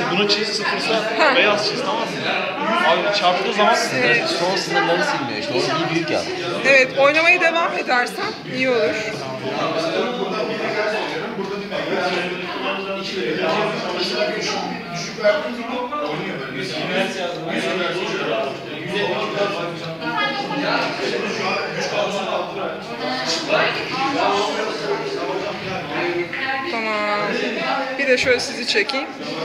bunun çiz sıfırsa beyaz çiz, tamam mı? Abi çarptığı zaman son sınırları silmiyor işte. Onu bir büyük yap. Evet, oynamaya devam edersen iyi olur. Tamam. Bir de şöyle sizi çekeyim.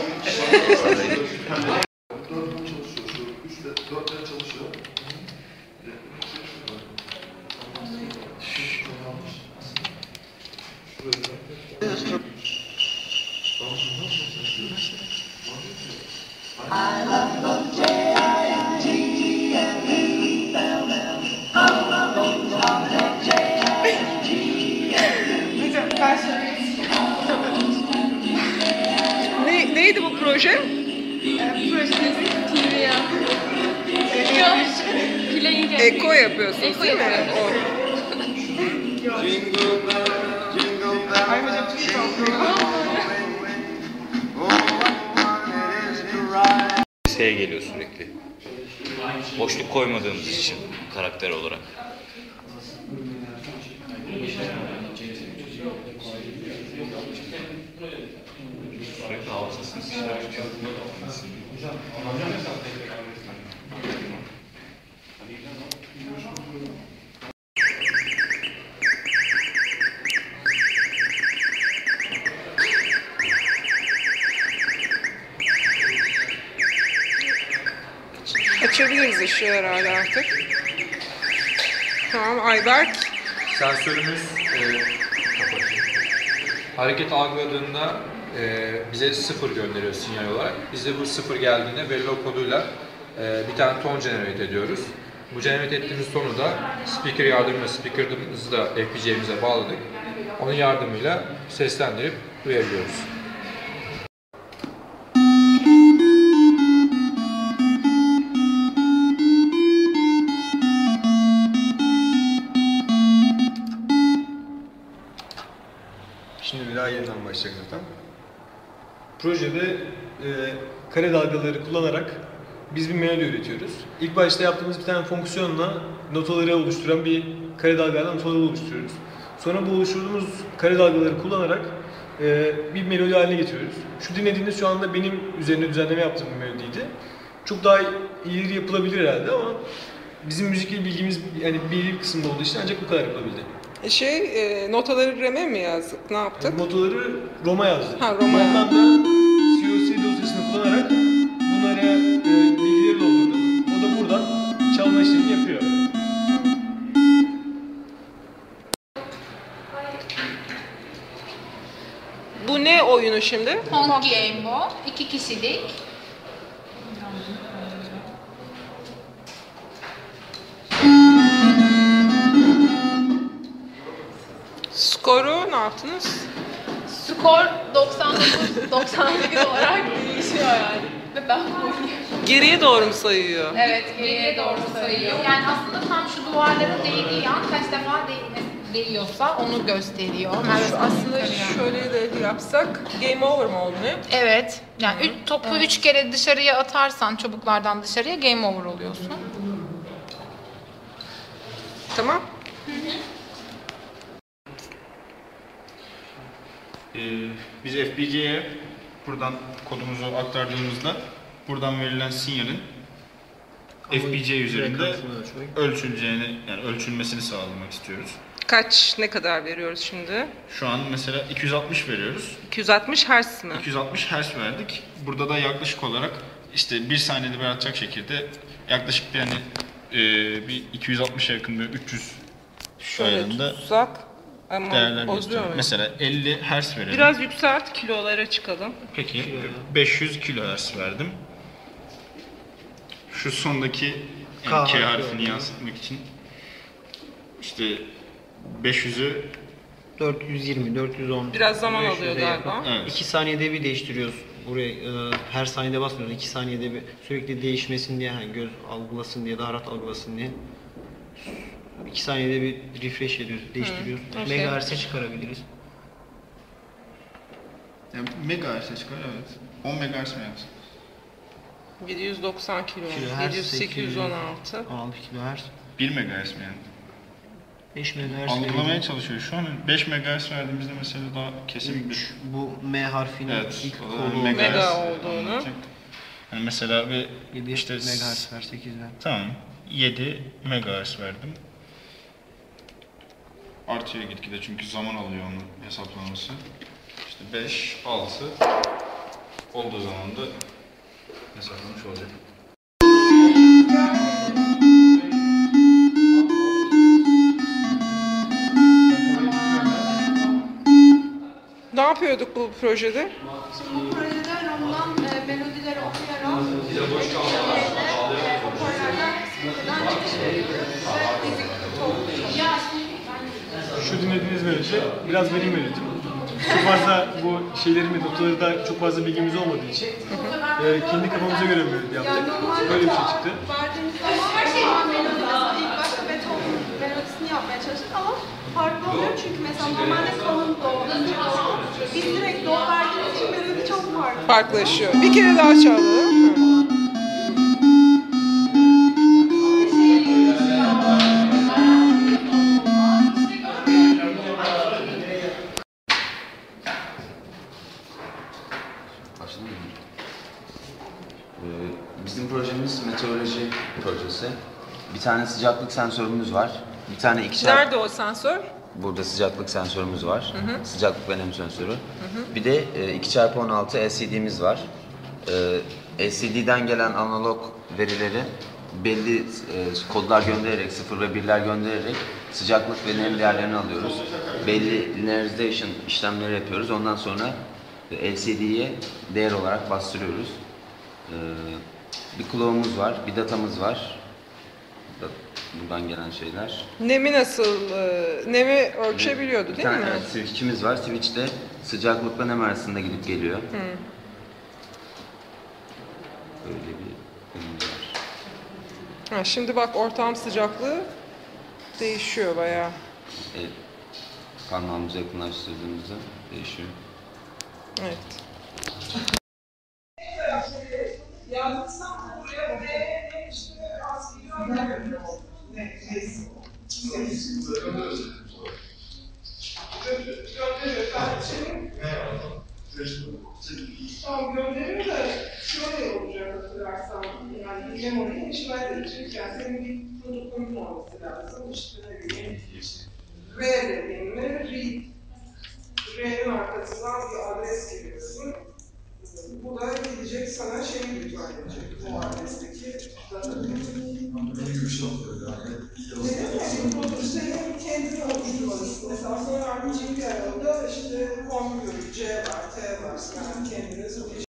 Neydi bu proje? Eko yapıyorsunuz değil mi? O. Liseye geliyor sürekli. Boşluk koymadığımız için karakter olarak. Sürekli hafızasını çıkartıyor. Açabiliriz ışığı herhalde artık. Tamam, Ayberk. Sensörümüz hareket algıladığında bize 0 gönderiyor sinyal olarak. Biz de bu 0 geldiğinde Verilog koduyla bir tane ton generate ediyoruz. Bu generate ettiğimiz tonu da speaker yardımıyla, speaker'ımızı da FPGA'mize bağladık. Onun yardımıyla seslendirip duyabiliyoruz. Şimdi bir daha yeniden başlayacak zaten. Projede kare dalgaları kullanarak biz bir melodi üretiyoruz. İlk başta yaptığımız bir tane fonksiyonla notaları oluşturan bir kare dalgalardan notaları oluşturuyoruz. Sonra bu oluşturduğumuz kare dalgaları kullanarak bir melodi haline getiriyoruz. Şu dinlediğiniz şu anda benim üzerine düzenleme yaptığım bir melodiydi. Çok daha ileri yapılabilir herhalde ama bizim müzikle bilgimiz yani belirli bir kısımda olduğu için ancak bu kadar yapılabildi. Notaları RAM'e mi yazdık? Ne yaptık? Notaları Roma yazdık. Ha, Roma yazdık. Ondan da COC dosyasını kullanarak bunlara bilgileri doldurduk. O da buradan çalma işlemini yapıyor. Bu ne oyunu şimdi? Pong Game bu. 2 kişilik. Skoru ne yaptınız? Skor 99 olarak değişiyor yani. Ve ben oynuyorum. Geriye doğru mu sayıyor? Evet, geriye doğru sayıyor. Yani aslında tam şu duvarlara değdiği an kaç defa değiyorsa onu gösteriyor. Aslında şöyle de yapsak game over mu oluyor? Evet. Yani topu 3 kere dışarıya atarsan çubuklardan dışarıya game over oluyorsun. Tamam. Biz FPGA'ye buradan kodumuzu aktardığımızda buradan verilen sinyalin FPGA üzerinde ölçüleceğini, yani ölçülmesini sağlamak istiyoruz. Ne kadar veriyoruz şimdi? Şu an mesela 260 veriyoruz. 260 Hz mi? 260 Hz verdik. Burada da yaklaşık olarak işte 1 saniyede bir atacak şekilde yaklaşık bir bir 260'a yakın bir 300 ayarında tutsak ama değerler bozuyor gösteriyor. mu? Mesela 50 Hz verelim. Biraz yükselt, kilolara çıkalım. Peki 500 kHz verdim. Şu sondaki yani K harfini yansıtmak için işte 500'ü 420, 410. Biraz zaman 500'e alıyor yakın. galiba. Evet. 2 saniyede bir değiştiriyoruz. Buraya her saniyede basmıyoruz. 2 saniyede bir sürekli değişmesin diye, hani göz algılasın diye, daha rahat algılasın diye. 2 saniyede bir refresh ediyoruz, değiştiriyoruz. Okay. Megahertz'e çıkarabiliriz. yani megahertz'e çıkar, evet. 10 MHz mi yapsın? 790 kilo. Kilohertz 816. 16 kHz. 1 MHz mi yani? 5 MHz. Algılamaya çalışıyor. Şu an 5 MHz verdiğimizde mesela daha kesin bir... Bu M harfinin Evet, ilk o da kodu Mega MHz olduğunu. anlatacak. Yani mesela bir 7 işte MHz ver, 8 ver. tamam 7 MHz verdim. Artıyor gitgide çünkü zaman alıyor onun hesaplaması. İşte 5, 6 olduğu zaman da hesaplamış olacak. Ne yapıyorduk bu projede? Şimdi bu projede Rom'dan melodileri okuyarak hoparlörden sıfırdan çıkış veriyoruz ve müzik ton. Şu dinlediğiniz melodi biraz benim melodi. Çok fazla bu şeyleri ve notaları da çok fazla bilgimiz olmadığı için kendi kafamıza göre melodi yaptık. Böyle bir şey çıktı. Verdiğimiz zaman her şey melodi mesela ilk başta Beethoven melodisini yapmaya çalıştık ama farklı oluyor çünkü mesela normalde kalın do, ince do, biz direkt do verdiğimiz için melodi çok farklı. Farklılaşıyor. Bir kere daha çalalım. Başladın mı? Bizim projemiz meteoroloji projesi. Bir tane sıcaklık sensörümüz var. Bir tane Nerede o sensör? Burada sıcaklık sensörümüz var. Sıcaklık ve nem sensörü. Bir de 2x16 LCD'miz var. LCD'den gelen analog verileri belli kodlar göndererek, 0 ve 1'ler göndererek sıcaklık ve nem değerlerini alıyoruz. Belli linearization işlemleri yapıyoruz. Ondan sonra LCD'ye değer olarak bastırıyoruz. Bir clock'umuz var, bir datamız var. Buradan gelen şeyler. Nemi nasıl? Nemi ölçebiliyordu değil mi? Evet, switch'imiz var. Switch de sıcaklıkla nem arasında gidip geliyor. Böyle bir ürünümüz var. Ha, şimdi bak ortam sıcaklığı değişiyor bayağı. Evet. Parmağımızı yakınlaştırdığımızda değişiyor. Evet. Tamam gönderim de şöyle olacak hatırlarsan yani memory'e işaret edecek yani senin bir protokolün olması lazım işte ne bileyim R dediğimde read R'nin arkasından bir adres giriyorsun bu da gidecek sana şeyi lütfen edecek o adresteki database. Senin kendini oluşturmalısın. Mesela sonra RPG bir arada işte kompütör, C var, T var. Yani kendiniz